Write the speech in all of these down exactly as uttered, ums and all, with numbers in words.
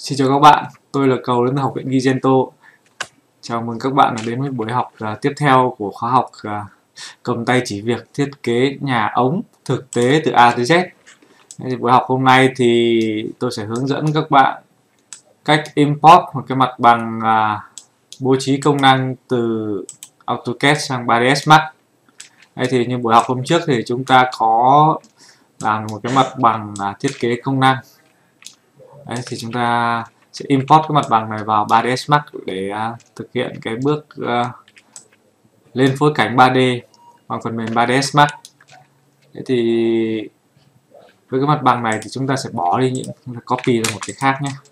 Xin chào các bạn, tôi là Cầu đến từ Học viện Gigento. Chào mừng các bạn đến với buổi học uh, tiếp theo của khóa học uh, cầm tay chỉ việc thiết kế nhà ống thực tế từ A tới Z. Thì buổi học hôm nay thì tôi sẽ hướng dẫn các bạn cách import một cái mặt bằng uh, bố trí công năng từ AutoCAD sang ba D S Max. Đây thì như buổi học hôm trước thì chúng ta có làm một cái mặt bằng uh, thiết kế công năng. Đấy, thì chúng ta sẽ import cái mặt bằng này vào ba D S Max để uh, thực hiện cái bước uh, lên phối cảnh ba D bằng phần mềm ba D S Max. Thế thì với cái mặt bằng này thì chúng ta sẽ bỏ đi những copy ra một cái khác nhé.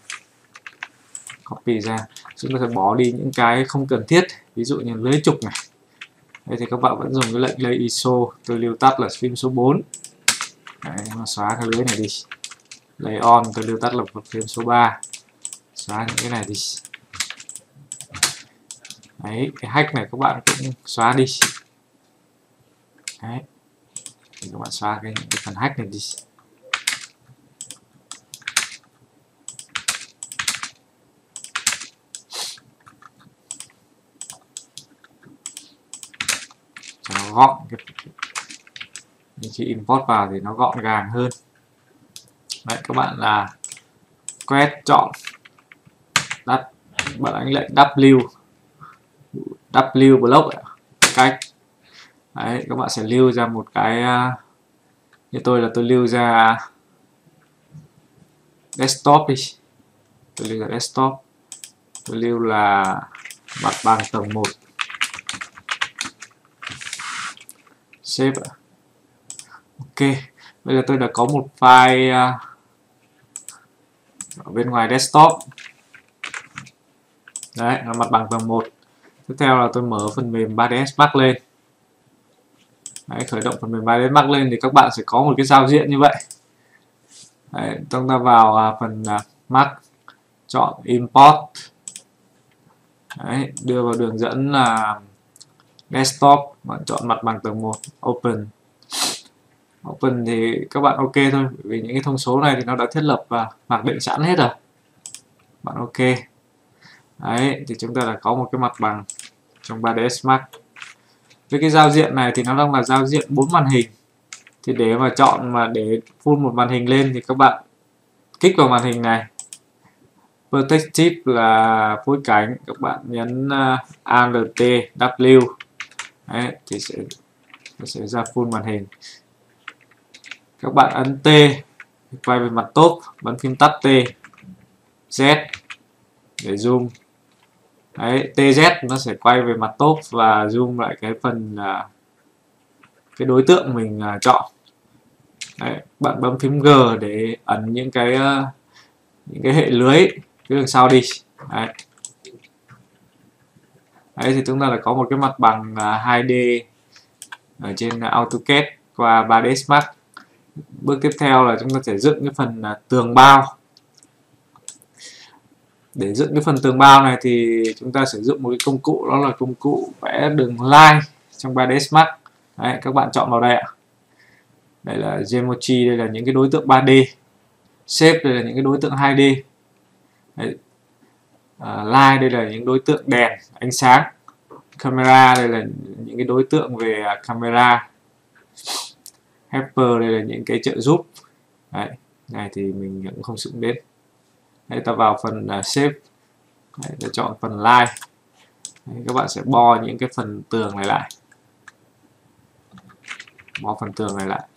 Copy ra, chúng ta sẽ bỏ đi những cái không cần thiết, ví dụ như lưới trục này. Đây thì các bạn vẫn dùng cái lệnh lay i ét o, tôi lưu tắt là phím số bốn. Đấy, mà xóa cái lưới này đi. Lay on, tôi lưu tắt là phím số ba. Xóa những cái này đi. Đấy, cái hack này các bạn cũng xóa đi. Đấy, thì các bạn xóa cái, cái phần hack này đi. Cho nó gọn, khi import vào thì nó gọn gàng hơn. Đấy, các bạn là quét chọn đặt bạn đánh lệnh W W block cách. Đấy, các bạn sẽ lưu ra một cái, như tôi là tôi lưu ra desktop đi, tôi lưu ra desktop, tôi lưu là mặt bằng tầng một, save. Ok, bây giờ tôi đã có một file ở bên ngoài desktop. Đấy là mặt bằng tầng một. Tiếp theo là tôi mở phần mềm ba D S Max lên. Đấy, khởi động phần mềm ba D S Max lên thì các bạn sẽ có một cái giao diện như vậy. Đấy, chúng ta vào phần Max, chọn import. Đấy, đưa vào đường dẫn là desktop, bạn chọn mặt bằng tầng một, open. Open thì các bạn ok thôi, bởi vì những cái thông số này thì nó đã thiết lập và mặc định sẵn hết rồi. Bạn ok. Đấy, thì chúng ta đã có một cái mặt bằng trong ba D S Max. Với cái giao diện này thì nó đang là giao diện bốn màn hình. Thì để mà chọn mà để full một màn hình lên thì các bạn kích vào màn hình này. Perspective là phối cảnh, các bạn nhấn uh, Alt T W. Đấy, thì sẽ sẽ ra full màn hình. Các bạn ấn T quay về mặt top, bấm phím tắt T, Z để zoom. Đấy, tê dét nó sẽ quay về mặt top và zoom lại cái phần uh, cái đối tượng mình uh, chọn. Đấy, bạn bấm phím G để ẩn những cái uh, những cái hệ lưới cái đường sau đi. Đấy. Đấy thì chúng ta đã có một cái mặt bằng uh, hai D ở trên AutoCAD qua ba D S Max. Bước tiếp theo là chúng ta sẽ dựng cái phần uh, tường bao. Để dựng cái phần tường bao này thì chúng ta sử dụng một cái công cụ, đó là công cụ vẽ đường line trong ba D S Max. Đấy, các bạn chọn vào đây ạ. Đây là Geometry, đây là những cái đối tượng ba D. Shape, đây là những cái đối tượng hai D. Đấy. Uh, line, đây là những đối tượng đèn, ánh sáng. Camera, đây là những cái đối tượng về camera. Helper, đây là những cái trợ giúp. Đấy, này thì mình cũng không sử dụng đến. Đấy, ta vào phần uh, shape. Đấy, ta chọn phần line. Đấy, các bạn sẽ bo những cái phần tường này lại. Bo phần tường này lại.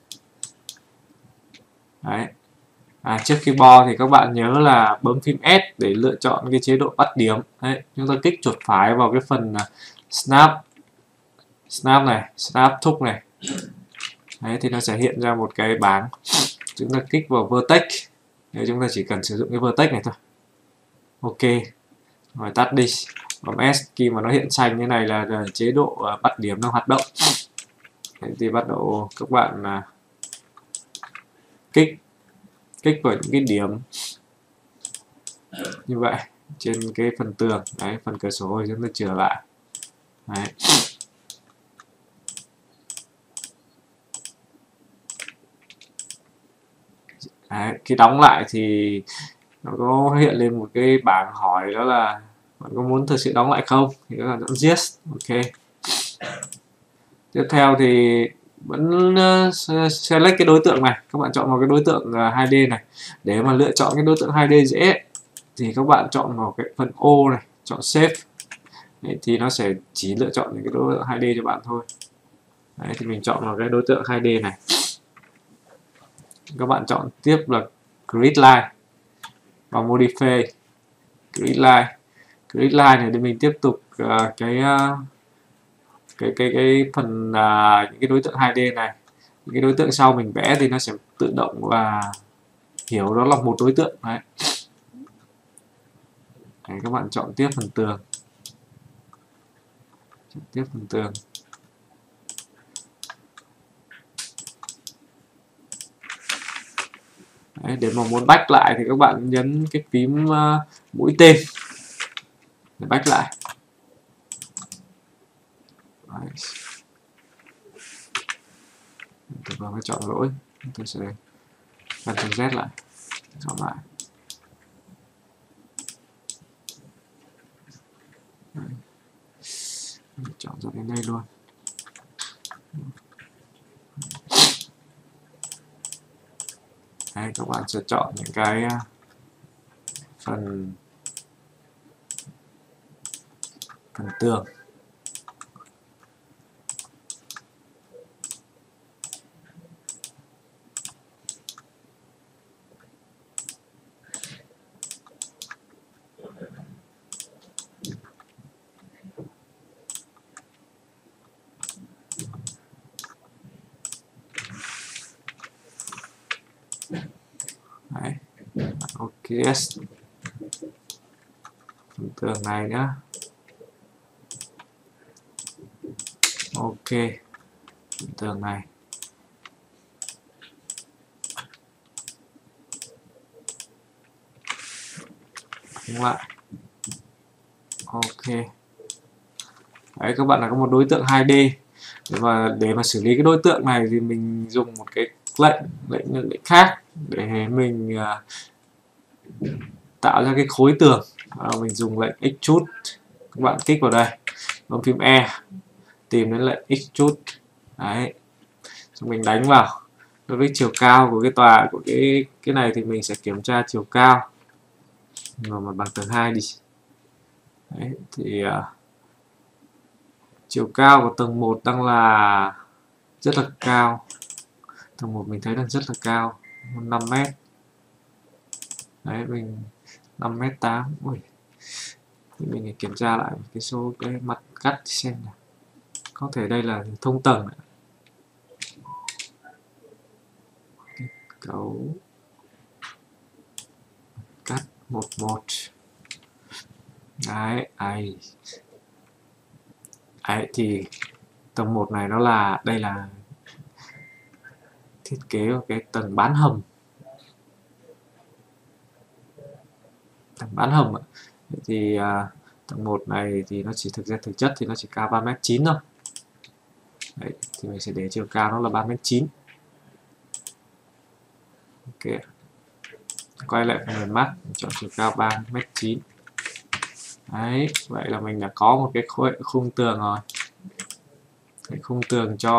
Đấy. À, trước khi bo thì các bạn nhớ là bấm phím S để lựa chọn cái chế độ bắt điểm. Đấy, chúng ta kích chuột phải vào cái phần uh, snap, snap này, snap thúc này. Đấy, thì nó sẽ hiện ra một cái bảng. Chúng ta kích vào vertex. Đấy, chúng ta chỉ cần sử dụng cái vertex này thôi. Ok, rồi tắt đi. Bấm S khi mà nó hiện xanh như này là, là chế độ uh, bắt điểm đang hoạt động. Đấy, thì bắt đầu các bạn uh, kích kích vào những cái điểm như vậy trên cái phần tường. Đấy, phần cửa sổ chúng ta trở lại. Đấy. Đấy, khi đóng lại thì nó có hiện lên một cái bảng hỏi đó là bạn có muốn thực sự đóng lại không, thì các bạn chọn yes. Ok, tiếp theo thì vẫn uh, select cái đối tượng này, các bạn chọn vào cái đối tượng uh, hai D này. Để mà lựa chọn cái đối tượng hai D dễ thì các bạn chọn vào cái phần ô này, chọn save. Đấy, thì nó sẽ chỉ lựa chọn những cái đối tượng hai D cho bạn thôi. Đấy, thì mình chọn vào cái đối tượng hai D này. Các bạn chọn tiếp là grid line và modify grid line. Grid line này thì mình tiếp tục uh, cái uh, cái cái cái phần uh, những cái đối tượng hai D này. Những cái đối tượng sau mình vẽ thì nó sẽ tự động và hiểu đó là một đối tượng. Đấy. Đấy, các bạn chọn tiếp phần tường. Chọn tiếp phần tường. Đấy, để mà muốn back lại thì các bạn nhấn cái phím uh, mũi tên để back lại. Đấy. Tôi vừa mới chọn lỗi, tôi sẽ Ctrl Z lại, chọn lại. Đấy. Chọn ra đến đây luôn. Đấy, các bạn sẽ chọn những cái phần phần tường. Đấy. Ok, yes. Phần tường này nhá. Ok, phần tường này. Đúng lại. Ok. Đấy, các bạn là có một đối tượng hai D. Để mà để mà xử lý cái đối tượng này thì mình dùng một cái lệnh lệnh lệnh khác để mình uh, tạo ra cái khối tường. À, mình dùng lệnh extrude. Các bạn kích vào đây, bấm phím E, tìm đến lệnh extrude. Đấy, xong mình đánh vào. Đối với chiều cao của cái tòa của cái cái này thì mình sẽ kiểm tra chiều cao mà mặt bằng tầng hai đi. Đấy, thì uh, chiều cao của tầng một đang là rất là cao. Tầng một mình thấy đang rất là cao, năm mét. Đấy, mình năm mét tám. Ui. Thì mình kiểm tra lại cái số cái mặt cắt xem nào. Có thể đây là thông tầng. Kết cấu cắt một một. Đấy, ấy. Đấy, thì tầng một này nó là, đây là thiết kế của cái tầng bán hầm. Tầng bán hầm ạ. Thì à, tầng một này thì nó chỉ thực ra thực chất thì nó chỉ cao ba mét chín thôi. Đấy, thì mình sẽ để chiều cao nó là ba mét chín. Ok. Quay lại phần mềm mắt, chọn chiều cao ba mét chín. Đấy, vậy là mình đã có một cái khung tường rồi. Cái khung tường cho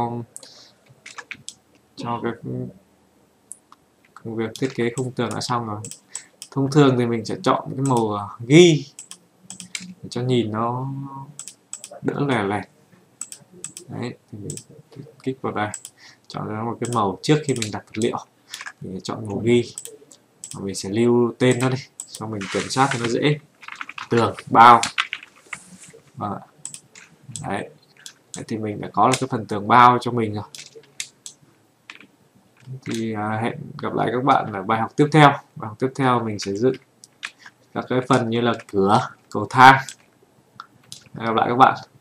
cho cái công việc thiết kế khung tường đã xong rồi. Thông thường thì mình sẽ chọn cái màu ghi để cho nhìn nó đỡ lẻ lẹt. Đấy, thì mình kích vào đây, chọn ra một cái màu trước khi mình đặt vật liệu. Mình chọn màu ghi và mình sẽ lưu tên nó đi, cho mình kiểm soát cho nó dễ. Tường bao. Vâng. Đấy. Đấy, thì mình đã có là cái phần tường bao cho mình rồi. Thì à, hẹn gặp lại các bạn ở bài học tiếp theo. Bài học tiếp theo mình sẽ dựng các cái phần như là cửa, cầu thang. Hẹn gặp lại các bạn.